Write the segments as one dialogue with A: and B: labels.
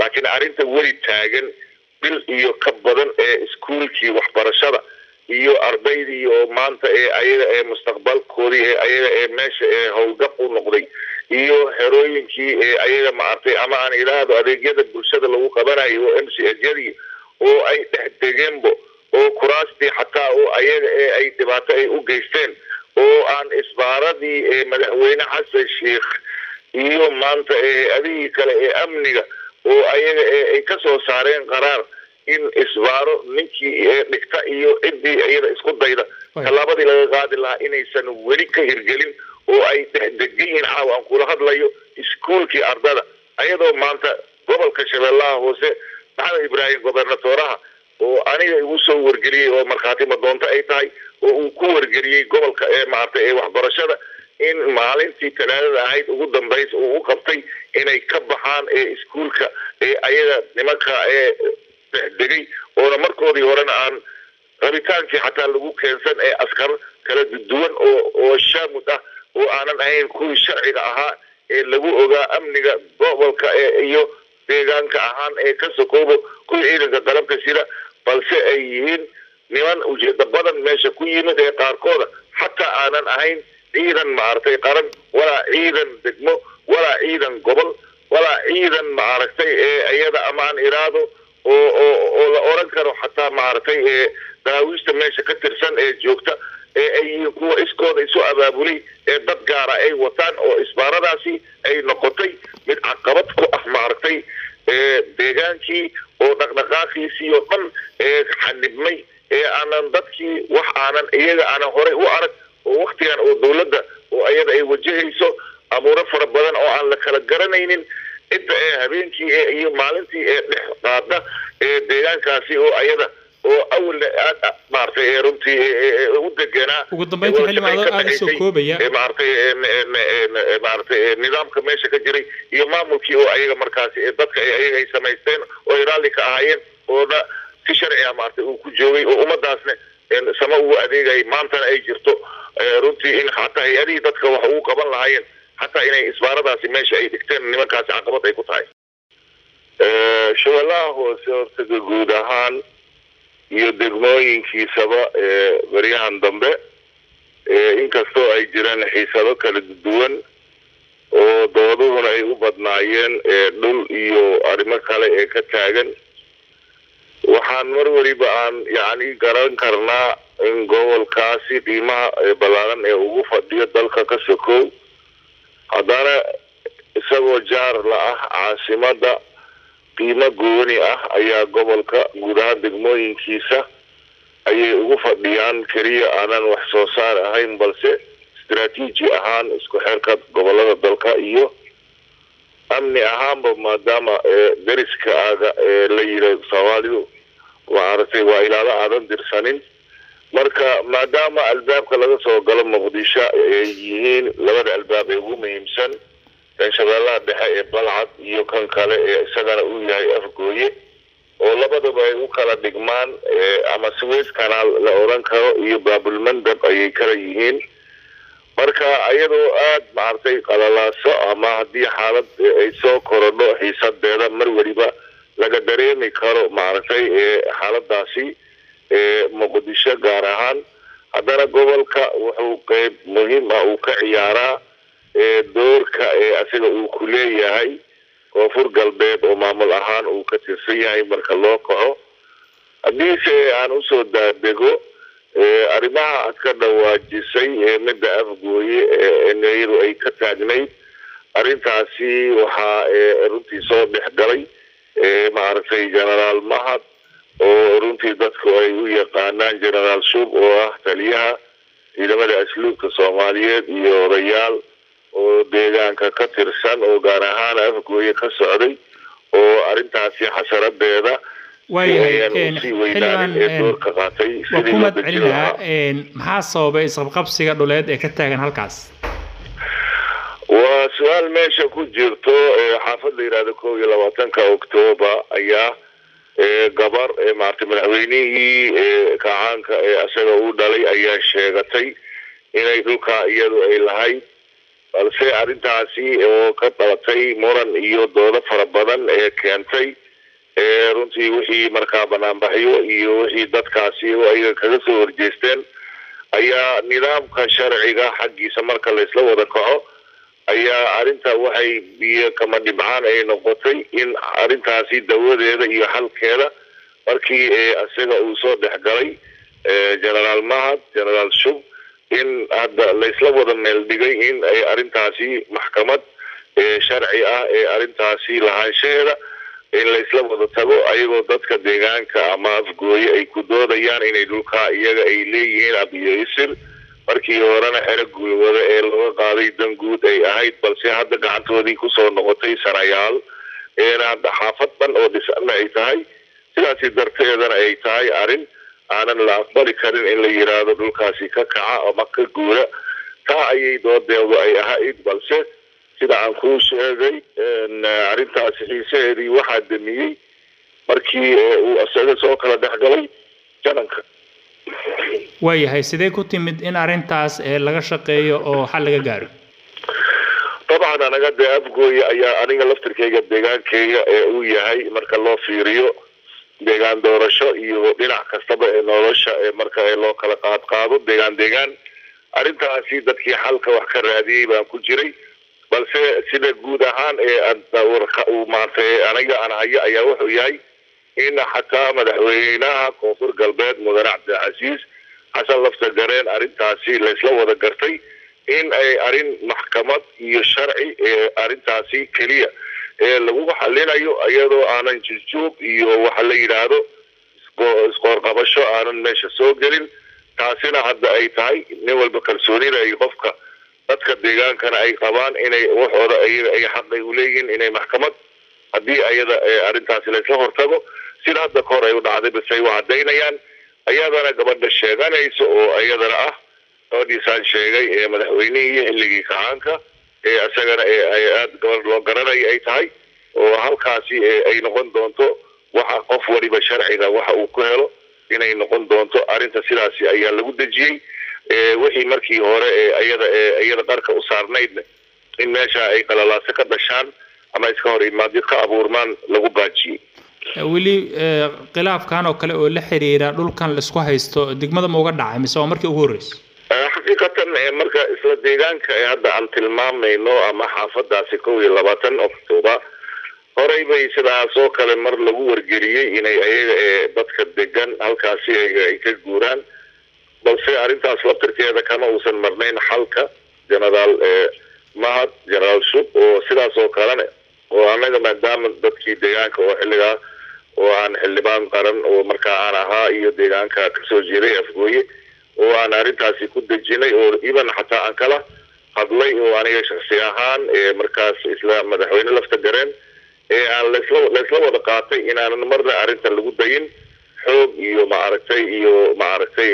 A: laakiin arinta weli taagan bil iyo ka badan iskuulkii waxbarashada iyo ardaydii oo maanta ayaga mustaqbalkoodii ayaga meesha howlgab u noqday iyo xerooyinkii ayaga maartay ama aan ilaahdo adeegyada bulshada lagu qabanayo MCA-yadii oo ay dhexdegeenbo oo kuraastii xataa oo ayaga ay dhibaato ay u geysteen oo aan isbaaradii madaxweyne xasan sheekh iyo maanta adigii kale amniga oo ayaga ay ka soo saareen qaraar in isbaaro ninkii dhigta iyo cidii ayada isku dayda talaabadii laga qaadi lahaa inaysan weli ka hirgelin oo ay dhexdegeen caawa aan kula hadlayo iskuulkii ardada ayadoo maanta gobolka Shabeellaha Hoose maxamed ibraahim gobernatoraha oo aniga igu soo wargeliyay oo markhaati madoonta ay tahay oo uu ku wargeliyay gobolka maartay waxbarashada in maalintii talaadada ahayd ugu dambeysay uu qabtay inay ka baxaan iskuulka ayaga nimanka degay oo markoodii horena aan rabitaankii xataa lagu keensan askar kala duwan oo shaamud ah oo aanan ahayn kuwii sharciga ahaa lagu ogaa amniga gobolka iyo deegaanka ahaan ka sokoobo kuwii ciidanka qalabka sida balse ay yihiin niman ujeeda badan meesha ku yimid qaarkooda xataa aanan ahayn ciidan maartay qaran wala ciidan degmo wala ciidan gobol wala ciidan maartay ayada amaan iraado oo la oran karo xataa maartay daawista meesha ka tirsan joogta ay kuwa iskooda isu abaabulay dad gaar ah ay wataan oo isbaaradaasi ay noqotay mid caqabad ku ah maartay deegaankii oo dhaqdhaqaaqiisii oo dhan xanibmay aanan dadkii wax aanan iyaga aanan horey u arag oo waqtigan oo dawladda oo ayada ay wajahayso amuuro fara badan oo aan la kala garanaynin inta habeenkii iyo maalintii qaada deegaankaasi oo ayada oo awal maartay runtii u deganaa
B: ugu dambeyntii xillimaad aad soo koobaya
A: maartay nidaamka meesha ka jiray iyo maamulkii oo ayaga markaasi dadka ayaga ay samaysteen oo raalli ka ahaayeen oo si sharci ah maartay uu ku joogay oo ummadaasna sama uu adeegay maantana ay jirto runtii in xataa hay'adii dadka wax uu qaban lahaayeen حتى إني إسبارة في ماشي أي دكتور إني كاس عقبات أي قطعي. شو الله هو سيرت جودهان يدقمين في سبا بريان ضمبة إن كستو أي جيران حسابه كالدوان ودورون أي وبدنايين دول يو أرمك على كتاجن وحان مروري بان يعني قران كرنا إن جوال كاسي ديما بلارن وقف دي دلك كسكو هذا isagoo jaar la ah caasimada qiimo gooni ah ayaa gobolka gudaha degmooyinkiisa ayay ugu fadhiyaan kaliya aanan wax soo saar ahayn balse istiraatiiji ahaan isku xirka gobolada dalka iyo amni ahaanba maadaama dariska aaga la yiraahdo Soomaalidu waa ilaala aadan dirsanin marka maadaama albaabka laga soo galo Muqdisho ay yihiin labada albaab ee ugu muhiimsan Shabeellaha Dhexe Balcad iyo kan kale isagana uu yahay Afgooye oo labadaba ay u kala dhigmaan ama Suez Canal la oran karo iyo Babul Mandab ay kala yihiin marka ayadoo aad maartay qalalaaso ama hadii xaalad ay soo korodho xiisadeeda mar waliba laga dareemi karo maartay xaaladaasi Muqdisho gaar ahaan hadana gobolka wuxuu qayb muhiim ah uu ka ciyaaraa doorka asiga uu ku leeyahay oo fur galbeed oo maamul ahaan uu ka tirsan yahay marka loo kaco hadii aan u soo daadego arrimaha aad ka dhawaajisay midda Afgooye inayru ay ka taagnayd arrintaasi waxa runtii soo dhexgalay maartay General Mahad oo runtii dadku ay u yaqaanaan General Shub oo ah taliyaha ciidamada asluubka Soomaaliyeed iyo odayaal oo deegaanka ka tirsan oo gaar ahaan Afgooye ka socday oo arrintaasi xasaradeeda
B: وحكومة عليها محاسوبة إسقابسية دولاد كتاعن هالكاس.
A: وسؤال ماشي كوجرتو حافظ لي هذا كوي لواتن كأكتوبر أياه قبر معتمد العويني كعان كأسرع ودالي أياه شيغتي إن يدوكا يدو إلهي balse arrintaasi oo ka dhalatay muran iyo doodo fara badan ee keentay runtii wixii markaa banaanbaxyo iyo wixii dadkaasi oo ayaga kaga soo horjeesteen ayaa nidaamka sharciga xaggiisa marka la isla wada kaco ayaa arrinta waxay biyo kama dhibcaan ay noqotay in arrintaasi dawadeeda iyo xalkeeda markii asaga uu soo dhexgalay generaal mahad generaal shub in hadda la isla wada meel dhigay in ay arrintaasi maxkamad sharci ah ee arrintaasi lahaanshaheeda in la isla wada tago ayagoo dadka deegaanka ama afgooye ay ku doodayaan inay dhulka iyaga ay leeyihiin abiyeysir markii horena xero guulwada ee looga qaaday dan guud ay ahayd balse hadda gacantoodii kusoo noqotay sanayaal eena hadda xaafad dhan oo dhisanna ay tahay sidaasi darteedana ay tahay arrin aanan la aqbali karin in la yiraahdo dhulkaasi ka kaca ama ka guura taa ayay doodeedu ay ahayd balse sida aan kuu sheegay arrintaasi xiisaheedii waxaa damiyey markii uu asaga soo kala dhexgalay jananka
B: waayahay sidee ku timid in arrintaas laga shaqeeyo oo xal laga gaaro
A: طبعا anaga dee afgooye ayaa aniga laftirkeyga deegaankeyga uu yahay marka loo fiiriyo deegaan doorasho iyo dhinac kastaba ee nolosha marka loo kala qaado deegaan arrintaasi dadkii xalka wax ka raadiyay baan ku jiray balse sida guud ahaan uu maantay aniga aan hayo ayaa wuxuu yahay in xataa madaxweynaha koonfur galbeed mudane cabdilcasiis xasan laftagareen arrintaasi la isla wada gartay in ay arrin maxkamad iyo sharci arrintaasi keliya lagu xalinayo iyadoo aanan jiljoog iyo waxa la yiraahdo isqoorqabasho aanan meesha soo gelin taasina hadda ay tahay nin walba kalsoonida ay qofka dadka deegaankana ay qabaan inay waxooda ay xaqay u leeyihiin inay maxkamad haddii ayada arrintaasi la isla hortago sida hadda ka hor ay u dhacday base ay u cadaynayaan ayadana gabadha sheeganaysa oo ayadana ah gabadhiisaan sheegay madaxweynihii xilligii kacaanka isagana ay aad gabadh loo garanaya ay tahay oo halkaasi ay noqon doonto waxa qof waliba sharciga waxa uu ku helo inay noqon doonto arrinta sidaasi ayaa lagu dejiyey wixii markii hore ayada qarka u saarnayd in meesha ay qalalaase ka dhashaan ama iska hor imaadid ka abuurmaan lagu baajiyey
B: weli khilaafkan oo kale oo la xiriira dhulkan la isku haysto degmada ma uga dhacay mise waa markii ugu horreysay
A: xaqiiqatan marka isla deegaanka hadda aan tilmaamayno ama xaafadaasi 21 Oktoobar horey bay sidaas oo kale mar lagu wargeliyay inay ayaga dadka degan halkaasi ay ka guuraan balse arrintaas laftirkeeda kama uusan marnayn xalka generaal mahad generaal shub oo sidaas oo kalena oo anaga maadaama dadkii deegaanka oo xilligaa oo aan xildhibaan qaran oo markaa aan ahaa iyo deegaanka kasoo jeeday afgooye oo aan arrintaasi ku dejinay oo iban xataa aan kala hadlay oo aniga shakhsi ahaan markaas isla madaxweyne laftagareen aan la isla wada qaatay inaanan marna arrinta lagu dayin xoog iyo maaragtay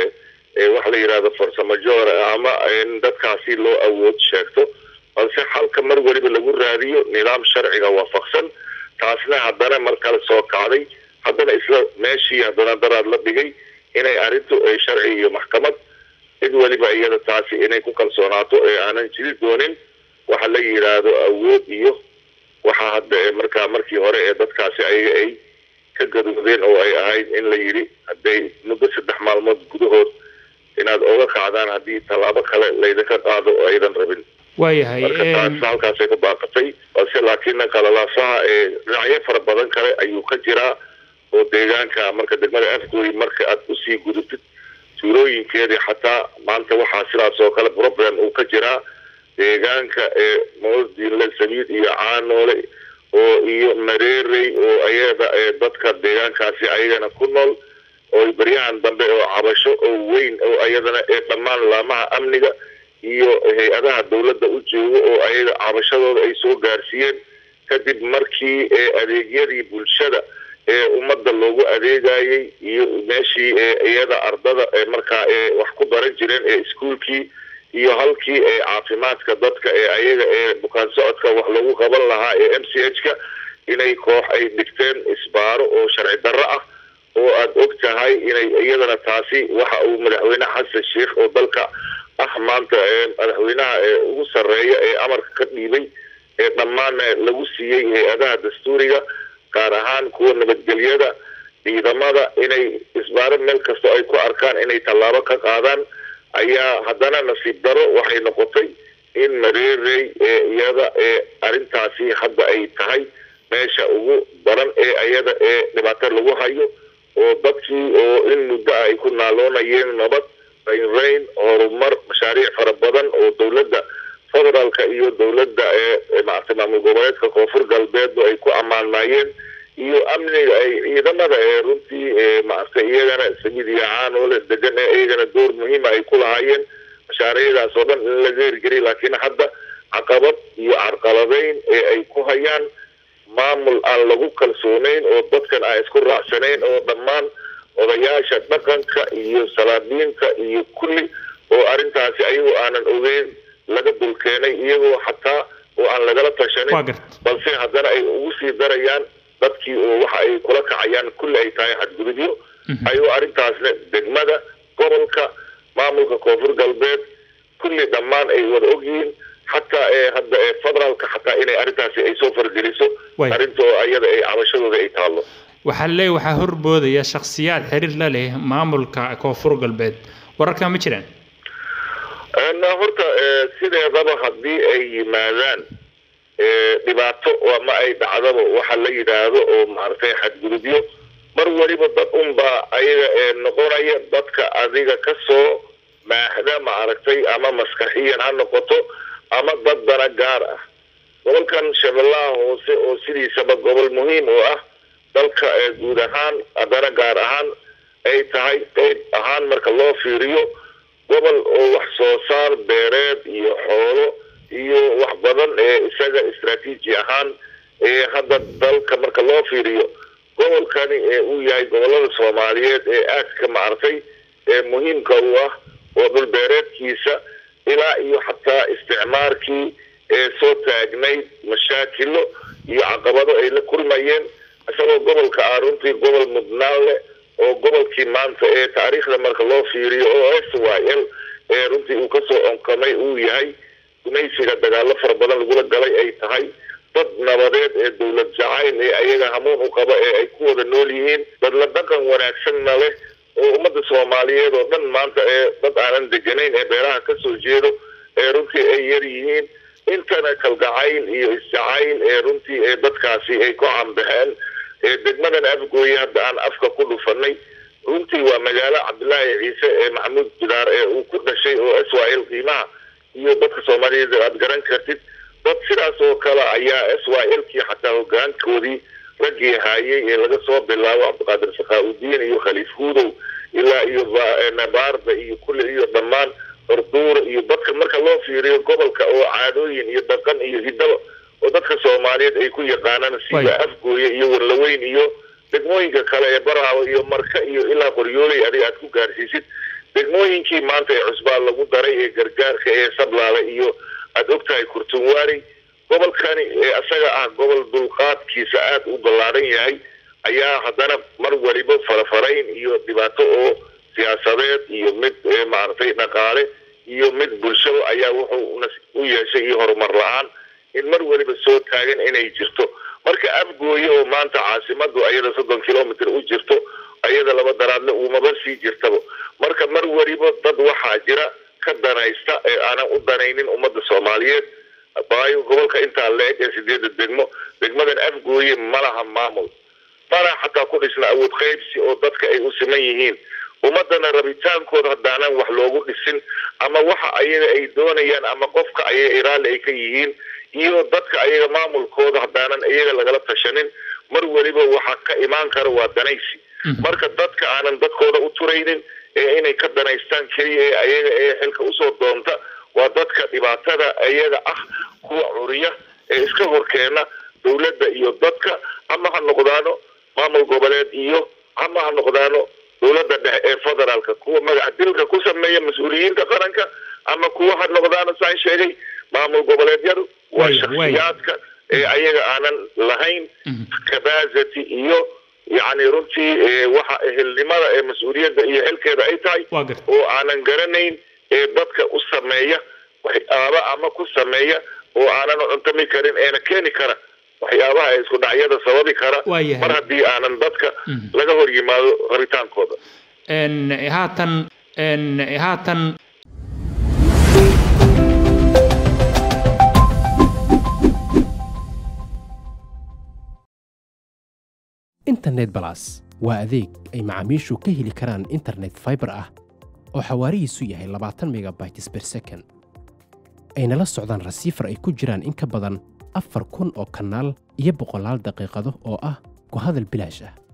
A: wax la yiraahdo farsamo joor ama in dadkaasi loo awood sheegto balse xalka mar waliba lagu raadiyo nidaam sharciga waafaqsan taasna haddana mar kale soo kacday haddana isla meeshii haddana daraad la dhigay inay arrintu ay sharci iyo maxkamad cid waliba iyada taasi inay ku kalsoonaato aanan jiri doonin waxa la yiraahdo awood iyo waxa hadda markii hore dadkaasi ay ka gadoodeen oo ay ahayd in la yiri hadday muddo 3 maalmood gudahood inaad oga kacdaan haddii talaabo kale laydinka qaado oo aydan rabin
B: waayahay
A: halkaasay ku baaqatay balse laakiin qalalaasaha dhinacyo fara badan kale ayuu ka jiraa oo deegaanka marka degmada afgooy marka aad usii gudubtid tuulooyinkeedii xataa maanta waxaa sidaas oo kale problem uu ka jiraa deegaanka moosdiinle samiid iyo caanoole oo iyo mareerey oo ayada dadka deegaankaasi ayagana ku nool oo baryahan dambe oo cabasho oo weyn oo ayadana dhammaan laamaha amniga iyo hay-adaha dawladda u joogo oo ayaga cabashadooda ay soo gaarsiiyeen kadib markii adeegyadii bulshada ummadda loogu adeegayay iyo meeshii iyada ardada markaa wax ku baran jireen iskuulkii iyo halkii caafimaadka dadka ayaga bukaan socodka wax lagu qaban lahaa MCH-ka inay koox ay dhigteen isbaaro oo sharci darro ah oo aad og tahay inay iyadana taasi waxa uu madaxweyne xasan sheekh oo dalka maanta madaxweynaha ugu sareeya ee amarka ka dhiibay dhammaan lagu siiyay hay'adaha dastuuriga gaar ahaan kuwa nabadgelyada ciidamada inay isbaaran meel kasta ay ku arkaan inay tallaabo ka qaadaan ayaa haddana nasiib daro waxay noqotay in mareerey iyada arrintaasi hadda ay tahay meesha ugu daran iyada dhibaato lagu hayo oo dadkii oo in muddo ay ku naaloonayeen nabad rayn horumar mashaariic fara badan oo dowladda federaalka iyo dowladda maamul goboleedka koonfur galbeed ay ku ammaanayeen iyo amniga ay ciidamada runtii iyagana sabiidiyacaan oo la degan iyagana door muhiima ay ku lahaayeen mashaariicdaas oo dhan in laga hirgeliyay laakiin hadda caqabad iyo carqaladeyn ay ku hayaan maamul aan lagu kalsoonayn oo dadkan aan isku raacsanayn oo dhammaan odayaasha dhaqanka iyo salaadiinta iyo kulli oo arrintaasi ayagoo aanan ogeyn laga dulkeenay iyagoo xataa oo aan lagala tashanin balse haddana ay ugu sii darayaan dadkii oo waxa ay kula kacayaan kulli ay tahay xadgudubyo ayuu arrintaasna degmada gobolka maamulka koonfur galbeed kulli dhammaan ay wada ogyihiin حتى هذا فضل حتى إني أرتاس أي سفر جلسوا أرنتو أيضا أي عمشوا ذي تعلو
B: وحلي وحهر بود يا شخصيات حرير له معمول كوفر قلبت وركا مشرن
A: أنا هرت سيدة ضبع خدي أي مازان دبعته وما أي بعضه وحلي هذا ومعرفة حد جلديو مروري بالضبط با أي نقول أي ضبط كأذيك كسو ما هذا معرفتي أما مسكحيا عن نقطه أما ضد رجار ولكن شاء الله وسيدي سبب قبل مهم ذلك جودهان أدرجار هان أي تهاي هان مرك الله في ريو قبل وحصار بيرد يحول وحبضن إسجا استراتيجي هان هذا ذلك مرك الله في ريو قبل كان وياي قبل الصوماليات أك معرفي مهم كواه وقبل بيرد كيسة إلى حتى استعماركي صوت أجنبي مشاكله يعقبضوا إلى كل مين أصله قبل كأرونتي قبل مدناله أو قبل كمان في تاريخ لما الله في ريو إسرائيل رونتي وكسو أنكمي وياي ونيسي قدر فربنا يقول الجلاي أي تهاي ضد نبضات الدولة جعين أيها همون وقبا أي كود النوليين بدل دكان ونأكسن له ومدة الصومالية ودن مانتا ضد عن دجنين بيراها كسو جيرو رونتي يريين إنتنا كالجعين استعين رونتي بدكاسي كو عم بهال دجمنا أفقوي هذا عن أفكا كله فني رونتي ومجال عبد الله عيسى محمود جدار وكل شيء أسوأ القيمة بدك الصومالية أتقرن كرتيد بد سراس وكلا أيا أسوأ الكي حتى وقرن كودي رجي هاي لقى صوب بالله وعبد القادر سخاء الدين خليف هودو إلا نبار كل ضمان أردور بدك مرك الله في ريو قبل كأو عادوين يدقن يهدلو ودك الصوماليات يكون يقانن سيبا أفقو يورلوين دقموين كلا يبرع مرك إلا قريولي أدي أتكو كارسيسيد دقموين كي مانتا عصبال لغو داري قرقار كي سبلا أدوكتا كورتواري قبل كان أساقا قبل دلقات كي ساعات وبلارين يهي أيا هدانا مروريبو فرفرين دباتو siyaasadeed iyo mid maartay dhaqaale iyo mid bulsho ayaa wuxuu u yeeshay horumar la'aan in mar waliba soo taagan inay jirto marka afgooyo oo maanta caasimadu ayada 30 kilomitir u jirto ayada laba daraadle uma sii jirtaba marka mar waliba dad waxa jira ka danaysta aanan u danaynin ummadda Soomaaliyeed baayo gobolka inta leeg ee 8 degmadan afgooyo malaha maamul fara xataa ku dhisna awood qaybsi oo dadka ay u siman yihiin ومدنا ربيتان كود هدانا وحلوغو دسين اما وحا ايغا اي دونيان اما قفك ايغا ايرال اي كيهين iyo dadka ayaga maamulkooda hadaanan ayaga lagala tashanin mar waliba waxa ka imaan kara waa danaysi marka dadka aanan dadkooda u turaynin inay ka danaystaan kaliya ayaga xilka u soo doonta waa dadka dhibaatada ayaga kuwa curiya iska horkeena dawladda iyo dadka ama ha noqdaano maamul goboleed iyo ama ha noqdaano dawladda dhexe federaalka kuwa magac dilka ku sameeya mas'uuliyiinta qaranka ama kuwa ha noqdaano saan sheegay maamul goboleedyadu waa shakhsiyaadka ayaga aanan lahayn capacity iyo yani runtii waxa ehelnimada mas'uuliyadda iyo xilkeeda ay tahay oo aanan garanayn dadka u sameeya waxyaaba ama ku sameeya oo aanan cuntami karin eena keeni kara waxyaabaha ay isku dhacyada sababi kara mar haddii aanan dadka laga hor yimaado rabitaankooda
B: haatan
C: internet plus waa adeeg ay macaamiishu ka heli karaan internet fiber ah oo xawaarihiisu yahay 20 megabytes per second ayna la socdaan receiver ay ku jiraan in ka badan 4,000 oo kanaal iyo 100 daqiiqado oo ah ku hadal bilaash ah